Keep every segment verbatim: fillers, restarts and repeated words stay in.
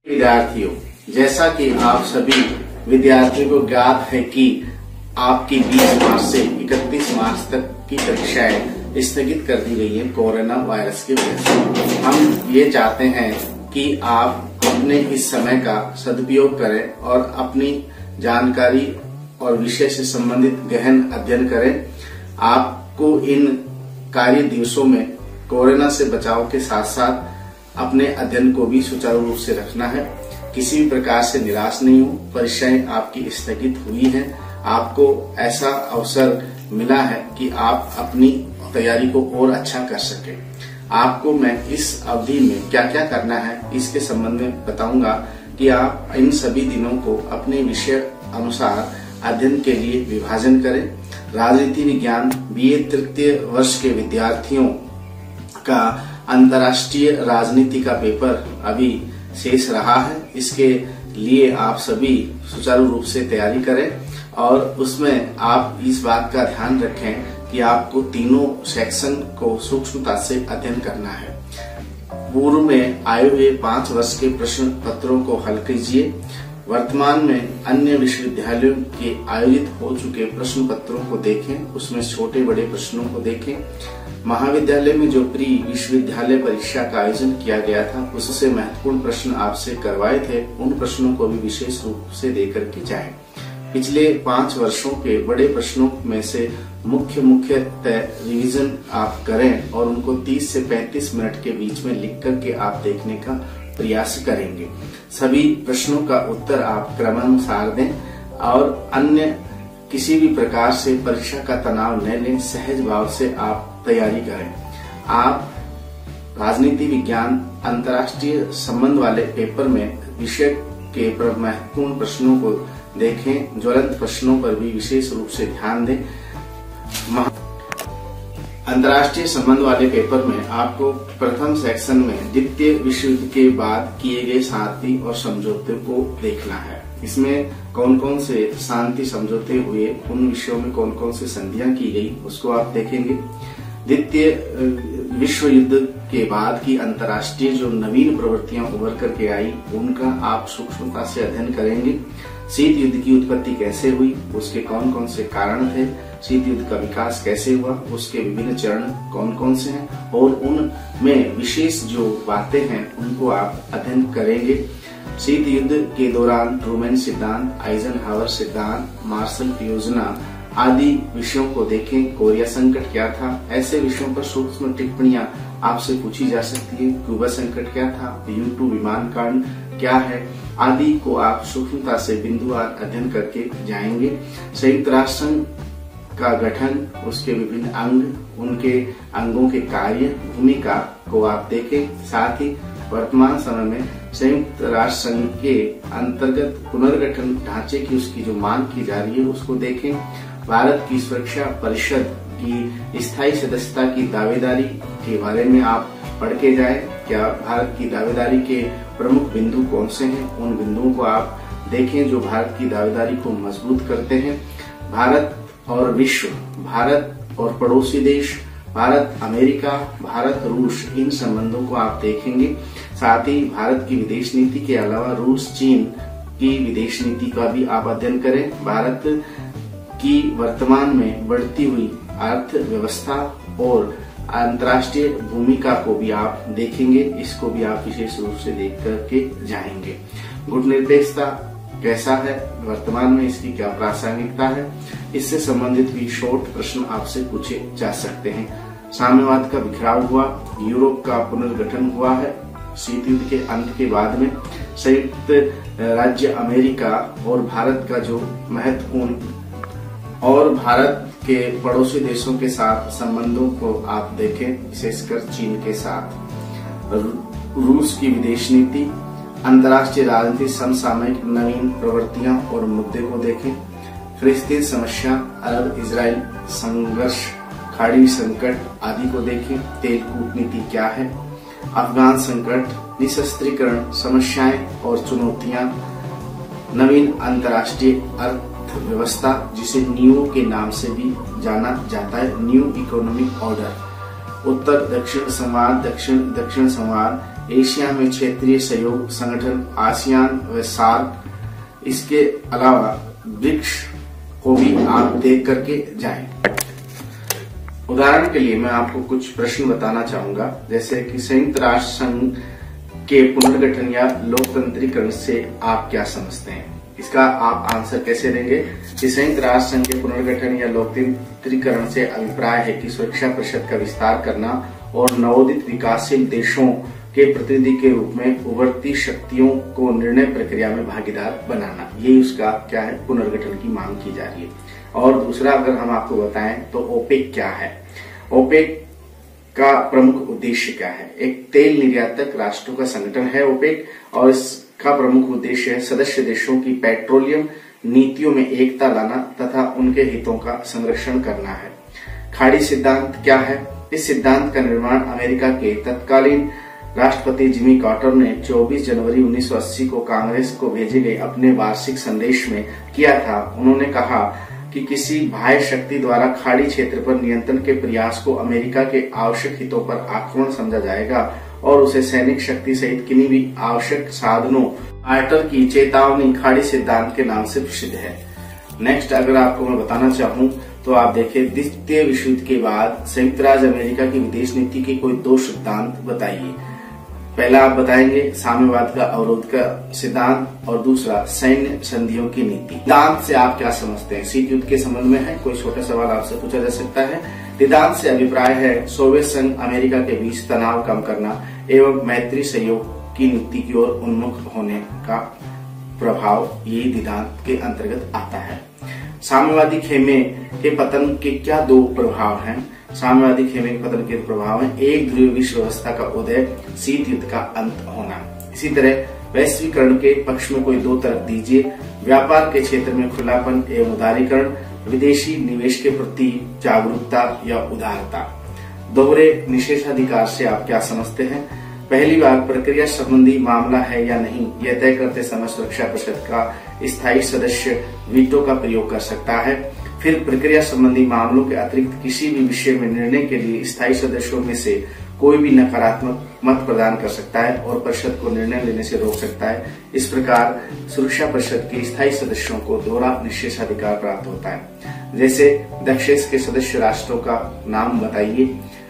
विद्यार्थियों, जैसा कि आप सभी विद्यार्थियों को ज्ञात है कि आपकी बीस मार्च से इकतीस मार्च तक की परीक्षाएं स्थगित कर दी गई है कोरोना वायरस की वजह से। हम ये चाहते हैं कि आप अपने इस समय का सदुपयोग करें और अपनी जानकारी और विषय से संबंधित गहन अध्ययन करें। आपको इन कार्य दिवसों में कोरोना से बचाव के साथ साथ अपने अध्ययन को भी सुचारू रूप से रखना है। किसी भी प्रकार से निराश नहीं हो। परीक्षाएं आपकी स्थगित हुई हैं, आपको ऐसा अवसर मिला है कि आप अपनी तैयारी को और अच्छा कर सके। आपको मैं इस अवधि में क्या क्या करना है इसके संबंध में बताऊंगा कि आप इन सभी दिनों को अपने विषय अनुसार अध्ययन के लिए विभाजन करें। राजनीति विज्ञान बीए तृतीय वर्ष के विद्यार्थियों का अंतर्राष्ट्रीय राजनीति का पेपर अभी शेष रहा है। इसके लिए आप सभी सुचारू रूप से तैयारी करें और उसमें आप इस बात का ध्यान रखें कि आपको तीनों सेक्शन को सूक्ष्मता से अध्ययन करना है। पूर्व में आए हुए पांच वर्ष के प्रश्न पत्रों को हल कीजिए। वर्तमान में अन्य विश्वविद्यालयों के आयोजित हो चुके प्रश्न पत्रों को देखें, उसमें छोटे बड़े प्रश्नों को देखें। महाविद्यालय में जो प्री विश्वविद्यालय परीक्षा का आयोजन किया गया था उससे महत्वपूर्ण प्रश्न आपसे करवाए थे, उन प्रश्नों को भी विशेष रूप से देकर के जाएं। पिछले पांच वर्षों के बड़े प्रश्नों में से मुख्य मुख्य रिवीजन आप करें और उनको तीस से पैंतीस मिनट के बीच में लिख करके आप देखने का प्रयास करेंगे। सभी प्रश्नों का उत्तर आप क्रमानुसार दें और अन्य किसी भी प्रकार से परीक्षा का तनाव न लें, सहज भाव से आप तैयारी करें। आप राजनीति विज्ञान अंतर्राष्ट्रीय संबंध वाले पेपर में विषय के महत्वपूर्ण प्रश्नों को देखें, ज्वलंत प्रश्नों पर भी विशेष रूप से ध्यान दें। अंतर्राष्ट्रीय संबंध वाले पेपर में आपको प्रथम सेक्शन में द्वितीय विश्व युद्ध के बाद किए गए शांति और समझौते को देखना है। इसमें कौन कौन से शांति समझौते हुए, उन विषयों में कौन कौन सी संधियां की गई उसको आप देखेंगे। द्वितीय विश्व युद्ध के बाद की अंतर्राष्ट्रीय जो नवीन प्रवृत्तियां उभर करके आई उनका आप सूक्ष्मता से अध्ययन करेंगे। शीत युद्ध की उत्पत्ति कैसे हुई, उसके कौन कौन से कारण थे, शीत युद्ध का विकास कैसे हुआ, उसके विभिन्न चरण कौन कौन से हैं और उनमें विशेष जो बातें हैं उनको आप अध्ययन करेंगे। शीत युद्ध के दौरान ट्रूमैन सिद्धांत, आइजनहावर सिद्धांत, मार्शल योजना आदि विषयों को देखें। कोरिया संकट क्या था, ऐसे विषयों पर सूक्ष्म टिप्पणियां आपसे पूछी जा सकती है। क्यूबा संकट क्या था, यू टू विमान कांड क्या है आदि को आप सूक्ष्मता से बिंदुवार अध्ययन करके जाएंगे। संयुक्त राष्ट्र संघ का गठन, उसके विभिन्न अंग, उनके अंगों के कार्य, भूमिका को आप देखें। साथ ही वर्तमान समय में संयुक्त राष्ट्र संघ के अंतर्गत पुनर्गठन ढांचे की उसकी जो मांग की जा रही है उसको देखें। भारत की सुरक्षा परिषद की स्थायी सदस्यता की दावेदारी के बारे में आप पढ़ के जाएं। क्या भारत की दावेदारी के प्रमुख बिंदु कौन से हैं, उन बिंदुओं को आप देखें जो भारत की दावेदारी को मजबूत करते हैं। भारत और विश्व, भारत और पड़ोसी देश, भारत अमेरिका, भारत रूस, इन संबंधों को आप देखेंगे। साथ ही भारत की विदेश नीति के अलावा रूस चीन की विदेश नीति का भी आप अध्ययन करें। भारत की वर्तमान में बढ़ती हुई अर्थव्यवस्था और अंतर्राष्ट्रीय भूमिका को भी आप देखेंगे, इसको भी आप विशेष रूप से देख करके जाएंगे। गुटनिरपेक्षता कैसा है, वर्तमान में इसकी क्या प्रासंगिकता है, इससे संबंधित भी शॉर्ट प्रश्न आपसे पूछे जा सकते हैं। साम्यवाद का बिखराव हुआ, यूरोप का पुनर्गठन हुआ है शीत युद्ध के अंत के बाद में, संयुक्त राज्य अमेरिका और भारत का जो महत्वपूर्ण और भारत के पड़ोसी देशों के साथ संबंधों को आप देखें, विशेषकर चीन के साथ। रूस की विदेश नीति, अंतर्राष्ट्रीय राजनीति, समसामयिक नवीन प्रवृत्तियां और मुद्दे को देखें। फिलिस्तीन समस्या, अरब इजराइल संघर्ष, खाड़ी संकट आदि को देखें। तेल कूटनीति क्या है, अफगान संकट, निशस्त्रीकरण, समस्याएं और चुनौतियां, नवीन अंतर्राष्ट्रीय अर्थव्यवस्था जिसे न्यू के नाम से भी जाना जाता है, न्यू इकोनॉमिक ऑर्डर, उत्तर दक्षिण संवाद, दक्षिण दक्षिण संवाद, एशिया में क्षेत्रीय सहयोग संगठन आसियान व सार्क, इसके अलावा ब्रिक्स को भी आप देख करके जाएं। उदाहरण के लिए मैं आपको कुछ प्रश्न बताना चाहूंगा, जैसे कि संयुक्त राष्ट्र संघ के पुनर्गठन या लोकतंत्रीकरण से आप क्या समझते हैं। इसका आप आंसर कैसे देंगे कि संयुक्त राष्ट्र संघ के पुनर्गठन या लोकतंत्रीकरण से अभिप्राय है कि सुरक्षा परिषद का विस्तार करना और नवोदित विकासशील देशों के प्रतिनिधि के रूप में उभरती शक्तियों को निर्णय प्रक्रिया में भागीदार बनाना, यही उसका क्या है, पुनर्गठन की मांग की जा रही है। और दूसरा अगर हम आपको बताएं तो ओपेक क्या है। ओपेक का प्रमुख उद्देश्य क्या है। एक तेल निर्यातक राष्ट्रों का संगठन है ओपेक, और इसका प्रमुख उद्देश्य है सदस्य देशों की पेट्रोलियम नीतियों में एकता लाना तथा उनके हितों का संरक्षण करना है। खाड़ी सिद्धांत क्या है। इस सिद्धांत का निर्माण अमेरिका के तत्कालीन राष्ट्रपति जिमी कार्टर ने चौबीस जनवरी उन्नीस सौ अस्सी को कांग्रेस को भेजे गए अपने वार्षिक संदेश में किया था। उन्होंने कहा कि किसी बाह्य शक्ति द्वारा खाड़ी क्षेत्र पर नियंत्रण के प्रयास को अमेरिका के आवश्यक हितों पर आक्रमण समझा जाएगा और उसे सैनिक शक्ति सहित किन्हीं भी आवश्यक साधनों कार्टर की चेतावनी खाड़ी सिद्धांत के नाम से प्रसिद्ध है। नेक्स्ट अगर आपको मैं बताना चाहूँ तो आप देखिए, द्वितीय विश्व युद्ध के बाद संयुक्त राज्य अमेरिका की विदेश नीति के कोई दो सिद्धांत बताइए। पहला आप बताएंगे साम्यवाद का अवरोध का सिद्धांत और दूसरा सैन्य संधियों की नीति। सिद्धांत से आप क्या समझते हैं, शीत युद्ध के संबंध में है, कोई छोटा सवाल आपसे पूछा जा सकता है। सिद्धांत से अभिप्राय है सोवियत संघ अमेरिका के बीच तनाव कम करना एवं मैत्री सहयोग की नीति की ओर उन्मुख होने का प्रभाव, यही सिद्धांत के अंतर्गत आता है। साम्यवादी खेमे के पतन के क्या दो प्रभाव हैं। साम्यवादी खेमे के पतन के प्रभाव है एक ध्रुवीय विश्व व्यवस्था का उदय, शीत युद्ध का अंत होना। इसी तरह वैश्वीकरण के पक्ष में कोई दो तर्क दीजिए। व्यापार के क्षेत्र में खुलापन एवं उदारीकरण, विदेशी निवेश के प्रति जागरूकता या उदारता। दोहरे निषेधाधिकार से आप क्या समझते हैं। पहली बार प्रक्रिया संबंधी मामला है या नहीं, यह तय करते समय सुरक्षा परिषद का स्थायी सदस्य वीटो का प्रयोग कर सकता है। फिर प्रक्रिया संबंधी मामलों के अतिरिक्त किसी भी विषय में निर्णय के लिए स्थायी सदस्यों में से कोई भी नकारात्मक मत प्रदान कर सकता है और परिषद को निर्णय लेने से रोक सकता है। इस प्रकार सुरक्षा परिषद के स्थायी सदस्यों को दोहरा निषेधाधिकार प्राप्त होता है। जैसे दक्षेश के सदस्य राष्ट्रों का नाम बताइए।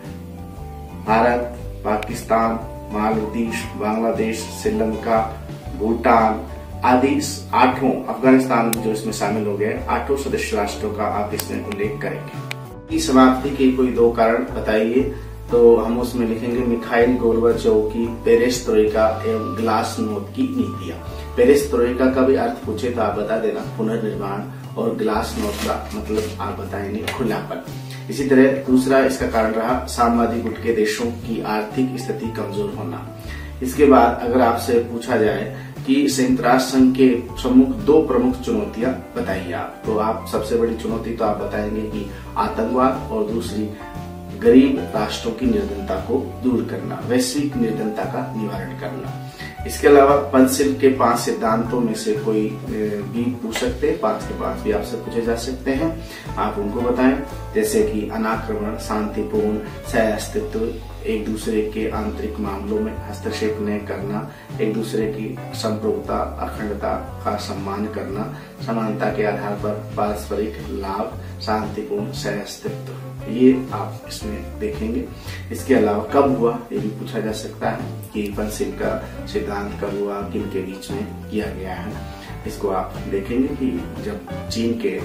भारत, पाकिस्तान, मालदीव, बांग्लादेश, श्रीलंका, भूटान आदि आठों, अफगानिस्तान जो इसमें शामिल हो गए, आठों सदस्य राष्ट्रों का आप इसमें उल्लेख करेंगे। की समाप्ति के कोई दो कारण बताइए, तो हम उसमें लिखेंगे मिखाइल गोर्बाचोव की पेरेस्ट्रोइका एवं ग्लासनोस्ट की नीतियां। पेरेस्ट्रोइका का भी अर्थ पूछे तो आप बता देना पुनर्निर्माण, और ग्लासनोस्ट का मतलब आप बताएंगे खुलापन। इसी तरह दूसरा इसका कारण रहा साम्यवादी गुट के देशों की आर्थिक स्थिति कमजोर होना। इसके बाद अगर आपसे पूछा जाए कि संयुक्त राष्ट्र संघ के प्रमुख दो प्रमुख चुनौतियां बताइए आप, तो आप सबसे बड़ी चुनौती तो आप बताएंगे कि आतंकवाद और दूसरी गरीब राष्ट्रों की निर्धनता को दूर करना, वैश्विक निर्धनता का निवारण करना। इसके अलावा पंचशील के पांच सिद्धांतों में से कोई भी पूछ सकते हैं, पांच के पांच भी आपसे पूछे जा सकते हैं, आप उनको बताएं। जैसे कि अनाक्रमण, शांतिपूर्ण सह अस्तित्व, एक दूसरे के आंतरिक मामलों में हस्तक्षेप न करना, एक दूसरे की संप्रभुता अखंडता का सम्मान करना, समानता के आधार पर पारस्परिक लाभ, शांतिपूर्ण सह अस्तित्व, ये आप इसमें देखेंगे। इसके अलावा कब हुआ ये भी पूछा जा सकता है कि पंचशील का सिद्धांत कब हुआ, किन के बीच में किया गया है। इसको आप देखेंगे कि जब चीन के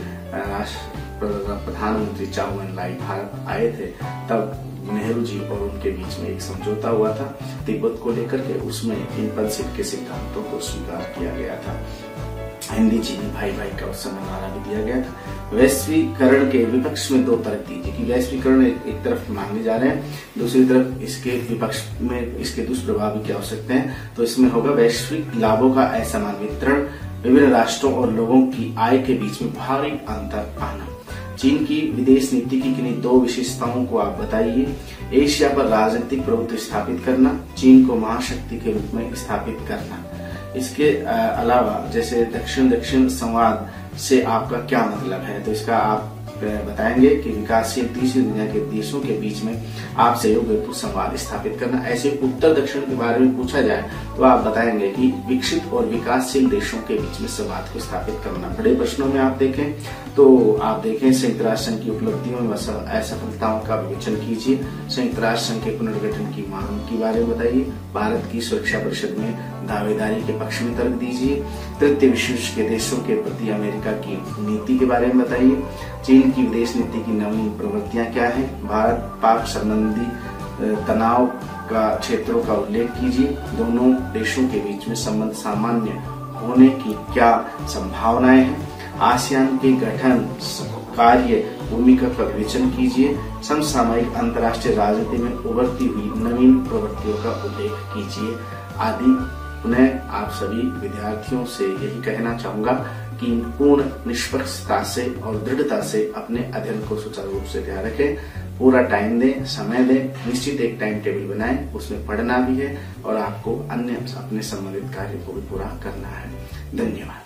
प्रधानमंत्री चाउ एन लाई भारत आए थे, तब नेहरू जी और उनके बीच में एक समझौता हुआ था तिब्बत को लेकर के, उसमें इन पंचशील के सिद्धांतों को स्वीकार किया गया था। हिंदी चीनी भाई भाई का उस समय नारा भी दिया गया था। वैश्वीकरण के विपक्ष में दो तरफ दीजिए कि वैश्वीकरण एक, एक तरफ मांगे जा रहे हैं, दूसरी तरफ इसके विपक्ष में इसके दुष्प्रभाव भी क्या हो सकते हैं। तो इसमें होगा वैश्विक लाभों का असमान वितरण, विभिन्न राष्ट्रों और लोगों की आय के बीच में भारी अंतर आना। चीन की विदेश नीति की किन्हीं दो विशेषताओं को आप बताइए। एशिया पर राजनीतिक प्रभुत्व स्थापित करना, चीन को महाशक्ति के रूप में स्थापित करना। इसके अलावा जैसे दक्षिण दक्षिण संवाद से आपका क्या मतलब है, तो इसका आप बताएंगे कि विकासशील तीसरी दुनिया के देशों के बीच में आप सहयोग हेतु संवाद स्थापित करना। ऐसे उत्तर दक्षिण के बारे में पूछा जाए तो आप बताएंगे कि विकसित और विकासशील देशों के बीच में संवाद को स्थापित करना। बड़े प्रश्नों में आप देखें तो आप देखें संयुक्त राष्ट्र संघ की उपलब्धियों व असफलताओं का विवेचन कीजिए। संयुक्त राष्ट्र संघ के पुनर्गठन की मांग के बारे में बताइए। भारत की सुरक्षा परिषद में दावेदारी के पक्ष में तर्क दीजिए। तृतीय विश्व के देशों के प्रति अमेरिका की नीति के बारे में बताइए। चीन की विदेश नीति की नवीन प्रवृत्तियां क्या है। भारत पाक संबंधी तनाव का क्षेत्रों का उल्लेख कीजिए। दोनों देशों के बीच में संबंध सामान्य होने की क्या संभावनाएं हैं। आसियान के गठन कार्य भूमिका का विवेचन कीजिए। समसामयिक अंतर्राष्ट्रीय राजनीति में उभरती हुई नवीन प्रवृत्तियों का उल्लेख कीजिए आदि। उन्हें आप सभी विद्यार्थियों से यही कहना चाहूंगा कि पूर्ण निष्पक्षता से और दृढ़ता से अपने अध्ययन को सुचारू रूप से तैयार रखें। पूरा टाइम दें, समय दें, निश्चित एक टाइम टेबल बनाएं, उसमें पढ़ना भी है और आपको अन्य अपने संबंधित कार्य को भी पूरा करना है। धन्यवाद।